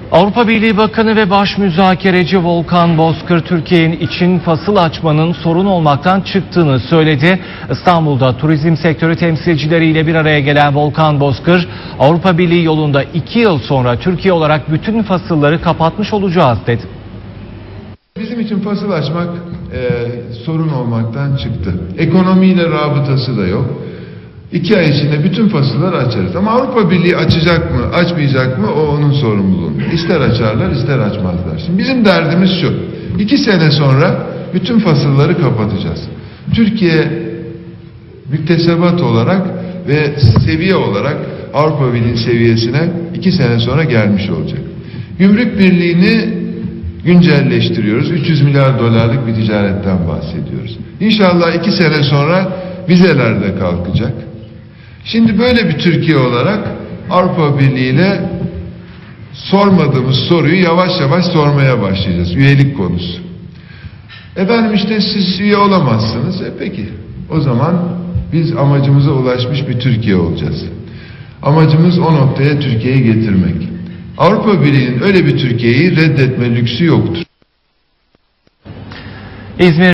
Avrupa Birliği Bakanı ve Baş Müzakereci Volkan Bozkır, Türkiye'nin için fasıl açmanın sorun olmaktan çıktığını söyledi. İstanbul'da turizm sektörü temsilcileriyle bir araya gelen Volkan Bozkır, Avrupa Birliği yolunda 2 yıl sonra Türkiye olarak bütün fasılları kapatmış olacağız dedi. Bizim için fasıl açmak sorun olmaktan çıktı. Ekonomiyle rabıtası da yok. 2 ay içinde bütün fasılları açarız. Ama Avrupa Birliği açacak mı, açmayacak mı, o onun sorumluluğunda. İster açarlar, ister açmazlar. Şimdi bizim derdimiz şu: 2 sene sonra bütün fasılları kapatacağız. Türkiye müktesebat olarak ve seviye olarak Avrupa Birliği seviyesine 2 sene sonra gelmiş olacak. Gümrük Birliği'ni güncelleştiriyoruz. 300 milyar dolarlık bir ticaretten bahsediyoruz. İnşallah 2 sene sonra vizeler de kalkacak. Şimdi böyle bir Türkiye olarak Avrupa Birliği ile sormadığımız soruyu yavaş yavaş sormaya başlayacağız. Üyelik konusu. Efendim işte siz üye olamazsınız. Peki. O zaman biz amacımıza ulaşmış bir Türkiye olacağız. Amacımız o noktaya Türkiye'yi getirmek. Avrupa Birliği'nin öyle bir Türkiye'yi reddetme lüksü yoktur. İzmir